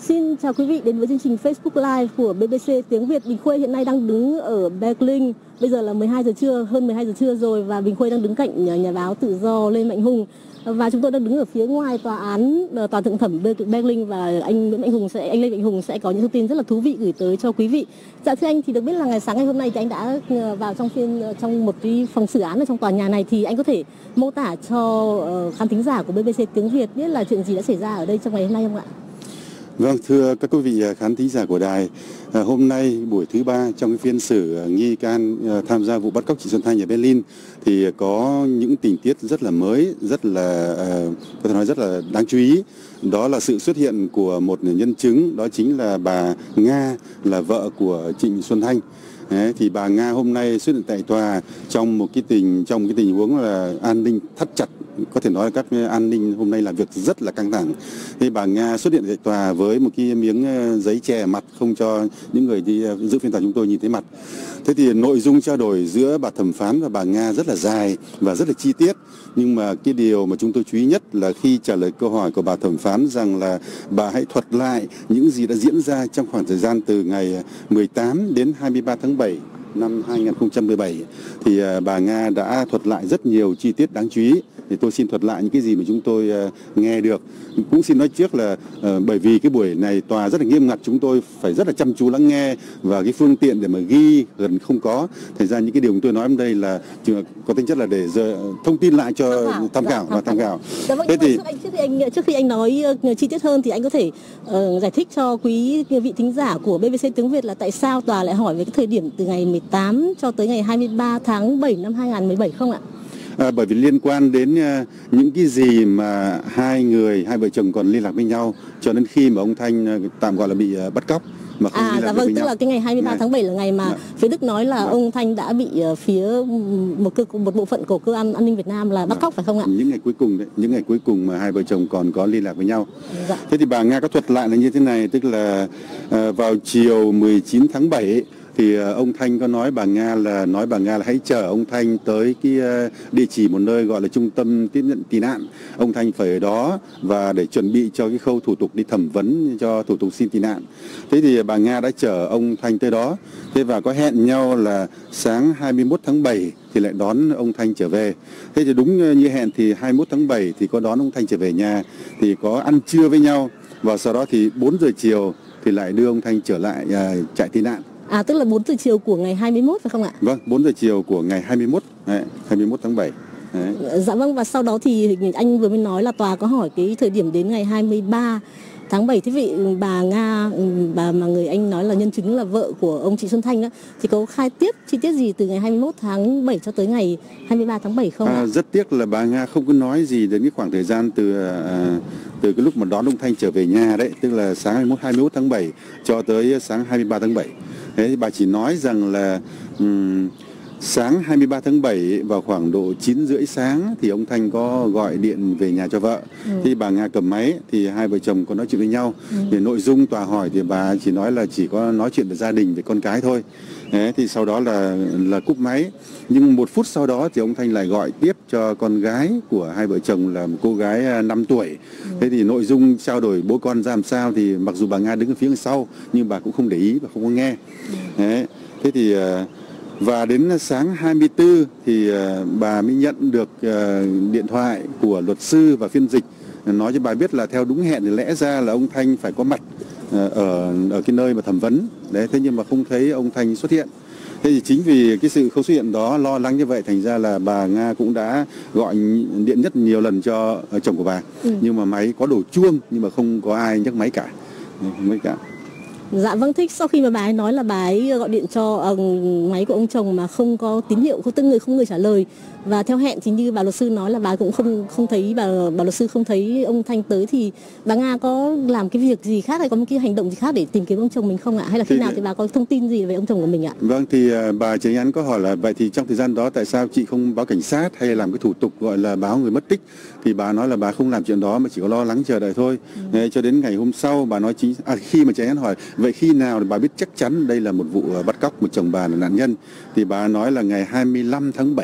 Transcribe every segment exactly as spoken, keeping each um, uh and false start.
Xin chào quý vị đến với chương trình Facebook Live của bê bê xê tiếng Việt. Bình Khuê hiện nay đang đứng ở Berlin. Bây giờ là mười hai giờ trưa, hơn mười hai giờ trưa rồi, và Bình Khuê đang đứng cạnh nhà báo tự do Lê Mạnh Hùng. Và chúng tôi đang đứng ở phía ngoài tòa án, tòa thượng thẩm Berlin, và anh Nguyễn Mạnh Hùng sẽ, anh Lê Mạnh Hùng sẽ có những thông tin rất là thú vị gửi tới cho quý vị. Dạ thưa anh, thì được biết là ngày sáng ngày hôm nay thì anh đã vào trong phiên trong một cái phòng xử án ở trong tòa nhà này, thì anh có thể mô tả cho khán thính giả của bê bê xê tiếng Việt biết là chuyện gì đã xảy ra ở đây trong ngày hôm nay không ạ? Vâng, thưa các quý vị khán thính giả của đài, à, hôm nay buổi thứ ba trong cái phiên xử nghi can à, tham gia vụ bắt cóc chị Xuân Thanh ở Berlin thì có những tình tiết rất là mới, rất là à, có thể nói rất là đáng chú ý. Đó là sự xuất hiện của một nhân chứng, đó chính là bà Nga, là vợ của Trịnh Xuân Thanh. Đấy, thì bà Nga hôm nay xuất hiện tại tòa trong một cái tình trong cái tình huống là an ninh thắt chặt, có thể nói là các an ninh hôm nay làm việc rất là căng thẳng. Thì bà Nga xuất hiện tại tòa với một cái miếng giấy che mặt, không cho những người đi giữ phiên tòa chúng tôi nhìn thấy mặt. Thế thì nội dung trao đổi giữa bà thẩm phán và bà Nga rất là dài và rất là chi tiết. Nhưng mà cái điều mà chúng tôi chú ý nhất là khi trả lời câu hỏi của bà thẩm phán rằng là bà hãy thuật lại những gì đã diễn ra trong khoảng thời gian từ ngày mười tám đến hai mươi ba tháng bảy năm hai nghìn không trăm mười bảy, thì bà Nga đã thuật lại rất nhiều chi tiết đáng chú ý. Thì tôi xin thuật lại những cái gì mà chúng tôi uh, nghe được. Cũng xin nói trước là uh, bởi vì cái buổi này tòa rất là nghiêm ngặt, chúng tôi phải rất là chăm chú lắng nghe, và cái phương tiện để mà ghi gần không có. Thành ra những cái điều chúng tôi nói hôm đây là có tính chất là để giờ, thông tin lại cho tham khảo và tham khảo. Dạ vâng, thế thì trước, anh, trước khi anh trước khi anh nói uh, chi tiết hơn thì anh có thể uh, giải thích cho quý vị thính giả của bê bê xê tiếng Việt là tại sao tòa lại hỏi về cái thời điểm từ ngày mười tám cho tới ngày hai mươi ba tháng bảy năm hai nghìn không trăm mười bảy không ạ? À, bởi vì liên quan đến uh, những cái gì mà hai người, hai vợ chồng còn liên lạc với nhau cho đến khi mà ông Thanh uh, tạm gọi là bị uh, bắt cóc mà không à, liên lạc dạ vâng, với tức nhau. là cái ngày hai mươi ba tháng bảy là ngày mà dạ. phía Đức nói là dạ. ông Thanh đã bị uh, phía một cơ một bộ phận của cơ quan an ninh Việt Nam là bắt dạ. cóc phải không ạ? Những ngày cuối cùng đấy, những ngày cuối cùng mà hai vợ chồng còn có liên lạc với nhau. Dạ. Thế thì bà Nga có thuật lại là như thế này, tức là uh, vào chiều mười chín tháng bảy thì ông Thanh có nói bà Nga là nói bà Nga là hãy chở ông Thanh tới cái địa chỉ một nơi gọi là trung tâm tiếp nhận tị nạn. Ông Thanh phải ở đó và để chuẩn bị cho cái khâu thủ tục đi thẩm vấn cho thủ tục xin tị nạn. Thế thì bà Nga đã chở ông Thanh tới đó. Thế và có hẹn nhau là sáng hai mươi mốt tháng bảy thì lại đón ông Thanh trở về. Thế thì đúng như hẹn thì hai mươi mốt tháng bảy thì có đón ông Thanh trở về nhà, thì có ăn trưa với nhau, và sau đó thì bốn giờ chiều thì lại đưa ông Thanh trở lại uh, trại tị nạn. À, tức là bốn giờ chiều của ngày hai mươi mốt phải không ạ? Vâng, bốn giờ chiều của ngày hai mươi mốt, đấy, hai mươi mốt tháng bảy. Đấy. Dạ vâng, và sau đó thì anh vừa mới nói là tòa có hỏi cái thời điểm đến ngày hai mươi ba tháng bảy. Thế vị bà Nga, bà mà người anh nói là nhân chứng là vợ của ông chị Xuân Thanh đó, thì có khai tiếp chi tiết gì từ ngày hai mươi mốt tháng bảy cho tới ngày hai mươi ba tháng bảy không ạ? À, rất tiếc là bà Nga không có nói gì đến cái khoảng thời gian từ à, từ cái lúc mà đón ông Thanh trở về nhà đấy, tức là sáng hai mươi mốt, hai mươi mốt tháng bảy cho tới sáng hai mươi ba tháng bảy. Thế thì bà chỉ nói rằng là um, sáng hai mươi ba tháng bảy vào khoảng độ chín rưỡi sáng thì ông Thanh có gọi điện về nhà cho vợ. Ừ. Thì bà Nga cầm máy thì hai vợ chồng có nói chuyện với nhau. Ừ. Thì nội dung tòa hỏi thì bà chỉ nói là chỉ có nói chuyện về gia đình, về con cái thôi. Thế thì sau đó là là cúp máy. Nhưng một phút sau đó thì ông Thanh lại gọi tiếp cho con gái của hai vợ chồng là một cô gái năm tuổi. Ừ. Thế thì nội dung trao đổi bố con ra làm sao thì mặc dù bà Nga đứng ở phía sau nhưng bà cũng không để ý và không có nghe. Ừ. Thế, thế thì và đến sáng hai mươi tư thì bà mới nhận được điện thoại của luật sư và phiên dịch nói cho bà biết là theo đúng hẹn thì lẽ ra là ông Thanh phải có mặt ở ở cái nơi mà thẩm vấn đấy, thế nhưng mà không thấy ông Thanh xuất hiện. Thế thì chính vì cái sự không xuất hiện đó, lo lắng như vậy, thành ra là bà Nga cũng đã gọi điện rất nhiều lần cho chồng của bà. Ừ. Nhưng mà máy có đổ chuông nhưng mà không có ai nhấc máy cả. Không cả. Dạ vâng, thích sau khi mà bà ấy nói là bà ấy gọi điện cho uh, máy của ông chồng mà không có tín hiệu, không, tức người không người trả lời, và theo hẹn thì như bà luật sư nói là bà cũng không không thấy bà bà luật sư không thấy ông Thanh tới, thì bà Nga có làm cái việc gì khác hay có một cái hành động gì khác để tìm kiếm ông chồng mình không ạ? Hay là khi thì, nào thì bà có thông tin gì về ông chồng của mình ạ? Vâng, thì uh, bà Tránh Án có hỏi là vậy thì trong thời gian đó tại sao chị không báo cảnh sát hay làm cái thủ tục gọi là báo người mất tích? Thì bà nói là bà không làm chuyện đó mà chỉ có lo lắng chờ đợi thôi. Ừ. Thế, cho đến ngày hôm sau bà nói chính à, khi mà Tránh Án hỏi vậy khi nào thì bà biết chắc chắn đây là một vụ bắt cóc một chồng bà là nạn nhân, thì bà nói là ngày hai mươi lăm tháng bảy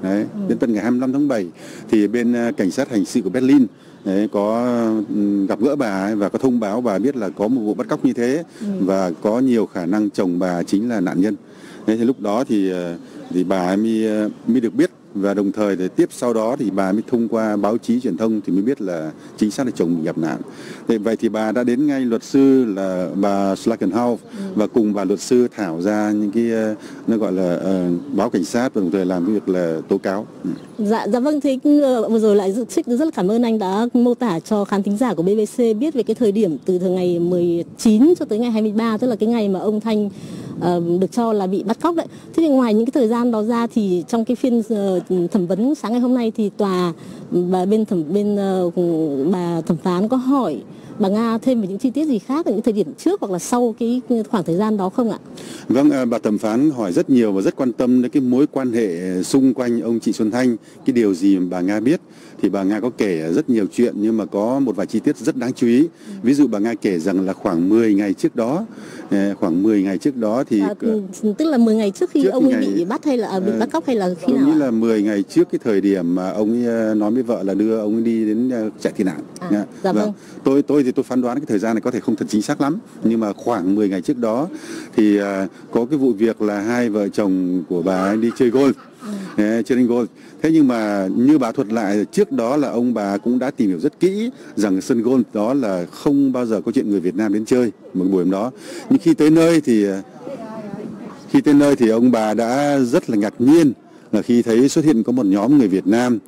Đấy, ừ. Đến tận ngày hai mươi lăm tháng bảy thì bên cảnh sát hình sự của Berlin đấy, có gặp gỡ bà ấy và có thông báo bà biết là có một vụ bắt cóc như thế, ừ. và có nhiều khả năng chồng bà chính là nạn nhân. Thế thì lúc đó thì thì bà ấy mới mới được biết, và đồng thời thì tiếp sau đó thì bà mới thông qua báo chí truyền thông thì mới biết là chính xác là chồng mình gặp nạn. Thế vậy thì bà đã đến ngay luật sư là bà Schlagenhauf, ừ. và cùng bà luật sư thảo ra những cái nó gọi là uh, báo cảnh sát và đồng thời làm cái việc là tố cáo. Ừ. Dạ, dạ vâng, thế vừa rồi lại rất là cảm ơn anh đã mô tả cho khán thính giả của bê bê xê biết về cái thời điểm từ từ ngày mười chín cho tới ngày hai mươi ba, tức là cái ngày mà ông Thanh uh, được cho là bị bắt cóc đấy. Thế thì ngoài những cái thời gian đó ra thì trong cái phiên uh, thẩm vấn sáng ngày hôm nay thì tòa và bên thẩm bên uh, bà thẩm phán có hỏi bà Nga thêm về những chi tiết gì khác ở những thời điểm trước hoặc là sau cái khoảng thời gian đó không ạ? Vâng, bà thẩm phán hỏi rất nhiều và rất quan tâm đến cái mối quan hệ xung quanh ông chị Xuân Thanh, cái điều gì mà bà Nga biết. Thì bà Nga có kể rất nhiều chuyện nhưng mà có một vài chi tiết rất đáng chú ý. Ví dụ bà Nga kể rằng là khoảng mười ngày trước đó, khoảng mười ngày trước đó thì à, tức là mười ngày trước khi trước ông ấy ngày, bị bắt hay là à, bị bắt cóc hay là khi nào? Nghĩ là mười ngày trước cái thời điểm mà ông ấy nói với vợ là đưa ông ấy đi đến trại tị nạn. À, dạ vâng. vâng. Tôi tôi thì tôi phán đoán cái thời gian này có thể không thật chính xác lắm, nhưng mà khoảng mười ngày trước đó thì uh, có cái vụ việc là hai vợ chồng của bà ấy đi chơi golf. Ừ. Chơi đánh golf. Thế nhưng mà như bà thuật lại trước đó là ông bà cũng đã tìm hiểu rất kỹ rằng sân golf đó là không bao giờ có chuyện người Việt Nam đến chơi một buổi hôm đó. Nhưng khi tới nơi thì khi tới nơi thì ông bà đã rất là ngạc nhiên là khi thấy xuất hiện có một nhóm người Việt Nam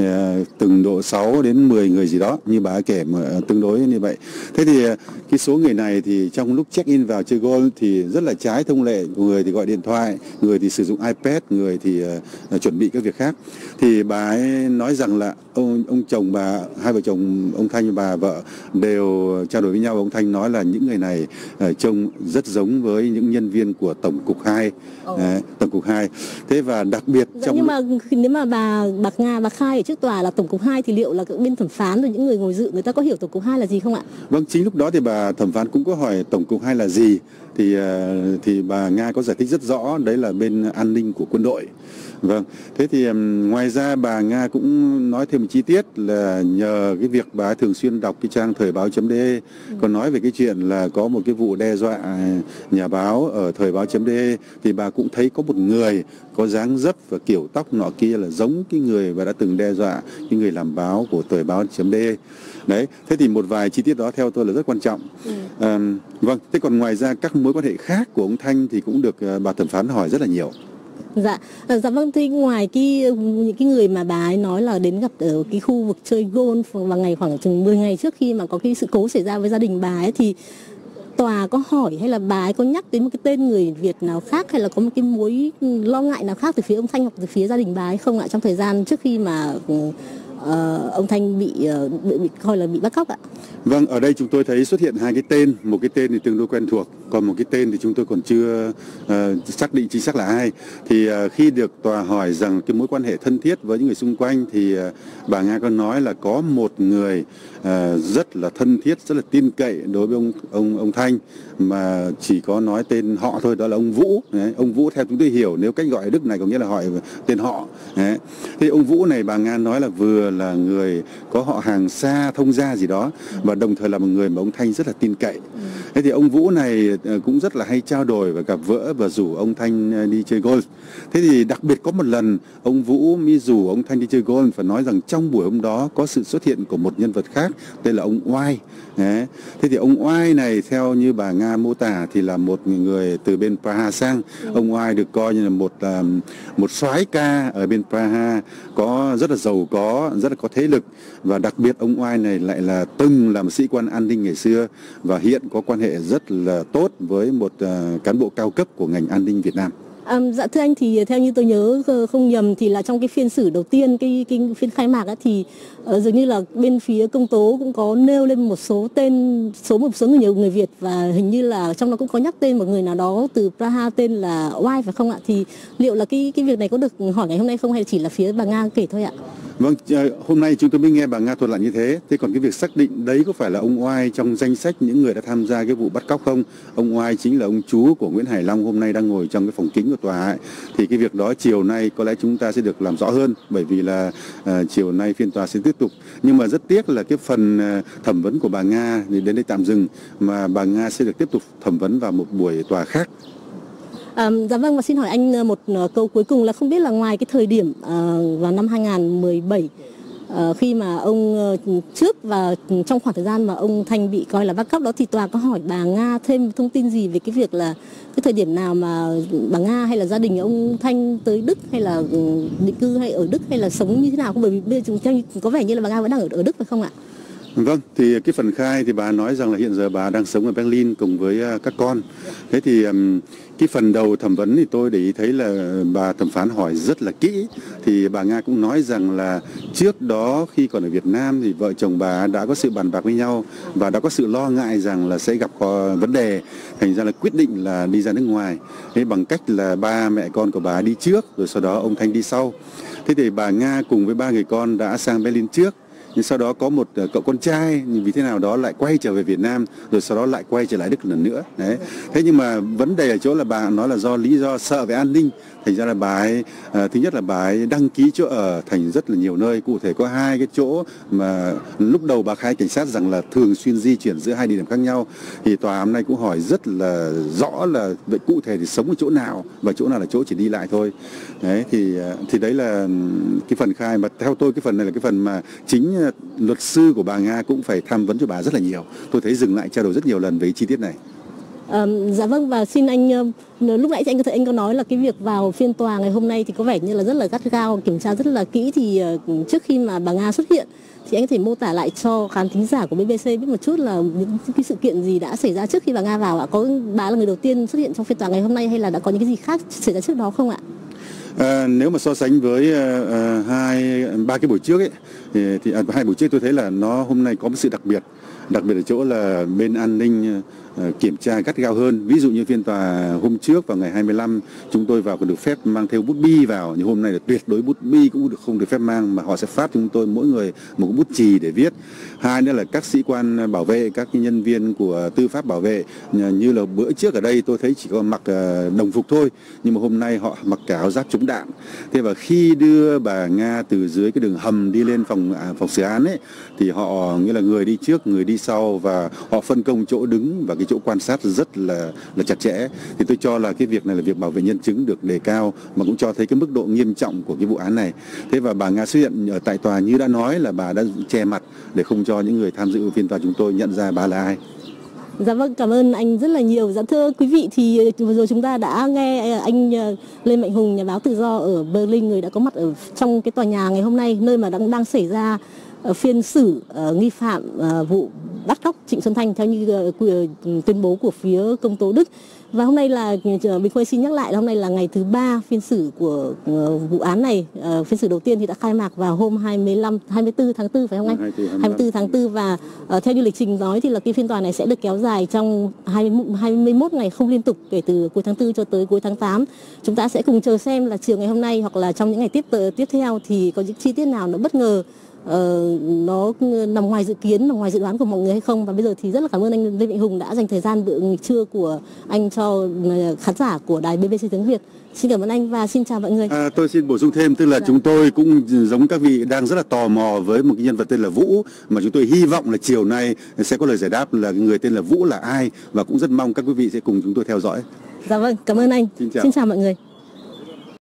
từng độ sáu đến mười người gì đó, như bà kể mà tương đối như vậy. Thế thì cái số người này thì trong lúc check in vào chơi golf thì rất là trái thông lệ, người thì gọi điện thoại, người thì sử dụng iPad, người thì uh, chuẩn bị các việc khác. Thì bà ấy nói rằng là ông ông chồng bà, hai vợ chồng ông Thanh và bà vợ đều trao đổi với nhau. Ông Thanh nói là những người này uh, trông rất giống với những nhân viên của Tổng cục hai, oh. uh, Tổng cục hai. Thế và đặc biệt dạ, trong nhưng mà nếu mà bà bà Nga bà khai trước tòa là Tổng cục hai thì liệu là bên thẩm phán rồi những người ngồi dự người ta có hiểu Tổng cục hai là gì không ạ? Vâng, chính lúc đó thì bà thẩm phán cũng có hỏi Tổng cục hai là gì, thì thì bà Nga có giải thích rất rõ đấy là bên an ninh của quân đội. Vâng, thế thì um, ngoài ra bà Nga cũng nói thêm một chi tiết là nhờ cái việc bà thường xuyên đọc cái trang thời báo chấm de, ừ. còn nói về cái chuyện là có một cái vụ đe dọa nhà báo ở thời báo chấm de thì bà cũng thấy có một người có dáng dấp và kiểu tóc nọ kia là giống cái người và đã từng đe dọa cái người làm báo của thời báo chấm de. Đấy, thế thì một vài chi tiết đó theo tôi là rất quan trọng. Ừ. À, vâng, thế còn ngoài ra các mối quan hệ khác của ông Thanh thì cũng được bà thẩm phán hỏi rất là nhiều. Dạ, dạ vâng, thì ngoài cái những cái người mà bà ấy nói là đến gặp ở cái khu vực chơi golf vào ngày khoảng chừng mười ngày trước khi mà có cái sự cố xảy ra với gia đình bà ấy, thì tòa có hỏi hay là bà ấy có nhắc đến một cái tên người Việt nào khác hay là có một cái mối lo ngại nào khác từ phía ông Thanh hoặc từ phía gia đình bà ấy không ạ, trong thời gian trước khi mà uh, ông Thanh bị, uh, bị bị coi là bị bắt cóc ạ? Vâng, ở đây chúng tôi thấy xuất hiện hai cái tên, một cái tên thì tương đối quen thuộc, còn một cái tên thì chúng tôi còn chưa uh, xác định chính xác là ai. Thì uh, khi được tòa hỏi rằng cái mối quan hệ thân thiết với những người xung quanh thì uh, bà Nga có nói là có một người uh, rất là thân thiết, rất là tin cậy đối với ông ông ông Thanh, mà chỉ có nói tên họ thôi, đó là ông Vũ. Đấy, ông Vũ theo chúng tôi hiểu nếu cách gọi ở Đức này có nghĩa là hỏi tên họ. Đấy. Thì ông Vũ này bà Nga nói là vừa là người có họ hàng xa thông gia gì đó và đồng thời là một người mà ông Thanh rất là tin cậy. Thế thì ông Vũ này cũng rất là hay trao đổi và gặp gỡ và rủ ông Thanh đi chơi golf. Thế thì đặc biệt có một lần ông Vũ mới rủ ông Thanh đi chơi golf và nói rằng trong buổi hôm đó có sự xuất hiện của một nhân vật khác tên là ông Oai. Đấy. Thế thì ông Oai này theo như bà Nga mô tả thì là một người từ bên Praha sang. Ừ. Ông Oai được coi như là một một soái ca ở bên Praha, có rất là giàu có, rất là có thế lực, và đặc biệt ông Oai này lại là từng là một sĩ quan an ninh ngày xưa và hiện có quan hệ rất là tốt với một uh, cán bộ cao cấp của ngành an ninh Việt Nam. À, dạ thưa anh, thì theo như tôi nhớ không nhầm thì là trong cái phiên xử đầu tiên, cái, cái phiên khai mạc ấy, thì uh, dường như là bên phía công tố cũng có nêu lên một số tên, số một số người nhiều người Việt, và hình như là trong đó cũng có nhắc tên một người nào đó từ Praha tên là Oai phải không ạ? Thì liệu là cái cái việc này có được hỏi ngày hôm nay không hay chỉ là phía bà Nga kể thôi ạ? Vâng, hôm nay chúng tôi mới nghe bà Nga thuật lại như thế. Thế còn cái việc xác định đấy có phải là ông Oai trong danh sách những người đã tham gia cái vụ bắt cóc không? Ông Oai chính là ông chú của Nguyễn Hải Long hôm nay đang ngồi trong cái phòng kính của tòa ấy. Thì cái việc đó chiều nay có lẽ chúng ta sẽ được làm rõ hơn, bởi vì là uh, chiều nay phiên tòa sẽ tiếp tục. Nhưng mà rất tiếc là cái phần uh, thẩm vấn của bà Nga thì đến đây tạm dừng, mà bà Nga sẽ được tiếp tục thẩm vấn vào một buổi tòa khác. À, dạ vâng, và xin hỏi anh một câu cuối cùng là không biết là ngoài cái thời điểm uh, vào năm hai nghìn không trăm mười bảy uh, khi mà ông uh, trước và trong khoảng thời gian mà ông Thanh bị coi là bắt cóc đó, thì tòa có hỏi bà Nga thêm thông tin gì về cái việc là cái thời điểm nào mà bà Nga hay là gia đình ông Thanh tới Đức, hay là định cư hay ở Đức, hay là sống như thế nào không? Bởi vì bây giờ chúng có vẻ như là bà Nga vẫn đang ở, ở Đức phải không ạ? Vâng, thì cái phần khai thì bà nói rằng là hiện giờ bà đang sống ở Berlin cùng với các con. Thế thì cái phần đầu thẩm vấn thì tôi để ý thấy là bà thẩm phán hỏi rất là kỹ. Thì bà Nga cũng nói rằng là trước đó khi còn ở Việt Nam thì vợ chồng bà đã có sự bàn bạc với nhau và đã có sự lo ngại rằng là sẽ gặp vấn đề, thành ra là quyết định là đi ra nước ngoài. Thế bằng cách là ba mẹ con của bà đi trước rồi sau đó ông Thanh đi sau. Thế thì bà Nga cùng với ba người con đã sang Berlin trước. Nhưng sau đó có một cậu con trai vì thế nào đó lại quay trở về Việt Nam, rồi sau đó lại quay trở lại Đức lần nữa. Đấy. Thế nhưng mà vấn đề ở chỗ là bà nói là do lý do sợ về an ninh, thành ra là bà ấy à, thứ nhất là bà ấy đăng ký chỗ ở thành rất là nhiều nơi, cụ thể có hai cái chỗ mà lúc đầu bà khai cảnh sát rằng là thường xuyên di chuyển giữa hai địa điểm khác nhau. Thì tòa hôm nay cũng hỏi rất là rõ là vậy cụ thể thì sống ở chỗ nào và chỗ nào là chỗ chỉ đi lại thôi. Đấy thì thì đấy là cái phần khai, mà theo tôi cái phần này là cái phần mà chính luật sư của bà Nga cũng phải tham vấn cho bà rất là nhiều. Tôi thấy dừng lại trao đổi rất nhiều lần về chi tiết này. À, dạ vâng, và xin anh, lúc nãy anh có thể anh có nói là cái việc vào phiên tòa ngày hôm nay thì có vẻ như là rất là gắt gao, kiểm tra rất là kỹ, thì uh, trước khi mà bà Nga xuất hiện thì anh có thể mô tả lại cho khán thính giả của bê bê xê biết một chút là những cái sự kiện gì đã xảy ra trước khi bà Nga vào ạ? Có bà là người đầu tiên xuất hiện trong phiên tòa ngày hôm nay hay là đã có những cái gì khác xảy ra trước đó không ạ? À, nếu mà so sánh với uh, hai ba cái buổi trước ấy thì, thì à, hai buổi trước tôi thấy là nó hôm nay có một sự đặc biệt, đặc biệt ở chỗ là bên an ninh uh, kiểm tra gắt gao hơn. Ví dụ như phiên tòa hôm trước vào ngày hai mươi lăm chúng tôi vào còn được phép mang theo bút bi vào, nhưng hôm nay là tuyệt đối bút bi cũng được không được phép mang, mà họ sẽ phát chúng tôi mỗi người một bút chì để viết. Hai nữa là các sĩ quan bảo vệ, các nhân viên của tư pháp bảo vệ, như là bữa trước ở đây tôi thấy chỉ có mặc uh, đồng phục thôi, nhưng mà hôm nay họ mặc cả áo giáp chống đạn. Thế và khi đưa bà Nga từ dưới cái đường hầm đi lên phòng à, phòng xử án ấy, thì họ nghĩa là người đi trước người đi sau, và họ phân công chỗ đứng và cái chỗ quan sát rất là là chặt chẽ. Thì tôi cho là cái việc này là việc bảo vệ nhân chứng được đề cao, mà cũng cho thấy cái mức độ nghiêm trọng của cái vụ án này. Thế và bà Nga xuất hiện ở tại tòa như đã nói là bà đã che mặt để không cho những người tham dự phiên tòa chúng tôi nhận ra bà là ai. Dạ vâng, cảm ơn anh rất là nhiều. Dạ thưa quý vị, thì vừa rồi chúng ta đã nghe anh Lê Mạnh Hùng, nhà báo tự do ở Berlin, người đã có mặt ở trong cái tòa nhà ngày hôm nay, nơi mà đang đang xảy ra phiên xử uh, nghi phạm uh, vụ bắt cóc Trịnh Xuân Thanh theo như uh, tuyên bố của phía công tố Đức. Và hôm nay là Bình Khuê xin nhắc lại là hôm nay là ngày thứ ba phiên xử của uh, vụ án này. Uh, phiên xử đầu tiên thì đã khai mạc vào hôm hai mươi lăm, hai mươi tư tháng tư phải không anh? hai mươi tư tháng tư, và uh, theo như lịch trình nói thì là cái phiên tòa này sẽ được kéo dài trong hai mươi mốt ngày không liên tục, kể từ cuối tháng tư cho tới cuối tháng tám. Chúng ta sẽ cùng chờ xem là chiều ngày hôm nay hoặc là trong những ngày tiếp tiếp theo thì có những chi tiết nào nó bất ngờ, Uh, nó nằm ngoài dự kiến, nằm ngoài dự đoán của mọi người hay không. Và bây giờ thì rất là cảm ơn anh Lê Mạnh Hùng đã dành thời gian bữa nghỉ trưa của anh cho khán giả của đài bê bê xê tiếng Việt. Xin cảm ơn anh và xin chào mọi người. À, tôi xin bổ sung thêm, tức là dạ. chúng tôi cũng giống các vị đang rất là tò mò với một cái nhân vật tên là Vũ, mà chúng tôi hy vọng là chiều nay sẽ có lời giải đáp là người tên là Vũ là ai, và cũng rất mong các quý vị sẽ cùng chúng tôi theo dõi. Dạ vâng, cảm ơn anh. Xin chào, xin chào mọi người.